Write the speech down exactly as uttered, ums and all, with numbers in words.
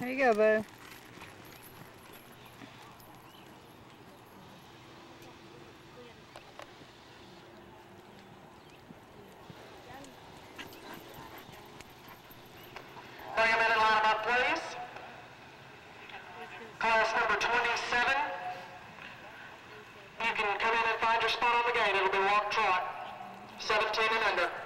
There you go, bud. Bring them in and line them up, please. Class number twenty-seven. You can come in and find your spot on the gate. It'll be walk trot. seventeen and under.